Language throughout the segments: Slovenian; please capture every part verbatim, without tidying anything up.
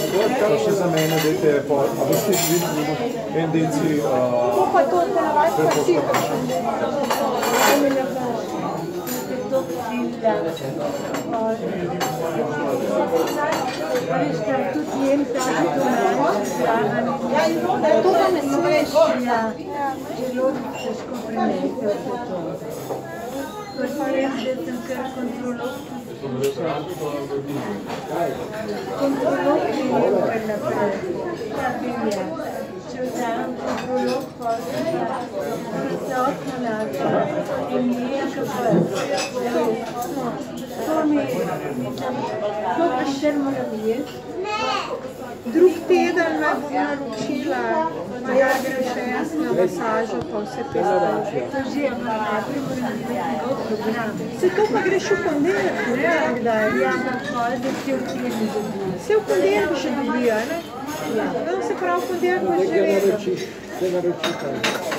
Pa še za mene, dajte, a boste videli en delci... To pa to, te navajte, pa si kakšen del. To cilja. Veš, kaj tudi jem tako to ne. To pa ne smeš, ja. Želodnik težko prenese vse to. To je pa res, da sem kar kontrolov. Kontrolov je kar naprej. Pravilja. Če vzamem kontrolov, pa prisotno načo in jem kapel. To mi, to prišter moram jesti. Drug teden me bom naročila, pa ja gre še jaz na masažo, pa vse peste. To že je najprej moram imeti nov program. Se to pa greš v ponedeljek, ne? Kdaj? Ja, na pol, da se v teden dobijo. Se v ponedeljek še dobijo, ne? Ja. No, se pravi, v ponedeljek bo že redo. Se naroči kaj.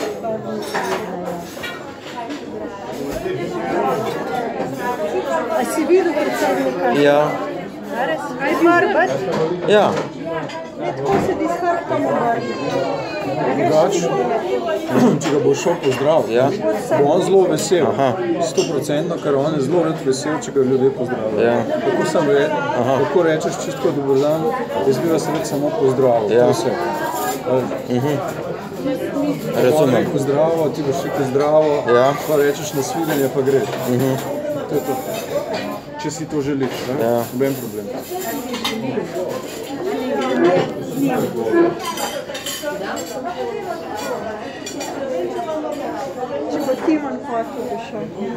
A si videl predsednika? Ja. Aj barbat? Ja. Tako se ti s hrbtom obrni. Drugač, če ga bo šel pozdrav, Ja. bo on zelo vesel. Aha. sto procentno, ker on je zelo rad vesel, če ga ljudje pozdravijo. Ja. Tako sem ve, kako rečeš čisto dober dan, jaz bi vas rad samo pozdravil. Ja. To je vse. Razumem. Pozdravo, ti boš rekel zdravo, Ja. pa rečeš nasvidenje, pa greš. To je to. Če si to želiš, ne? Ja. Noben problem. Če bo Timon hotel, bo šel.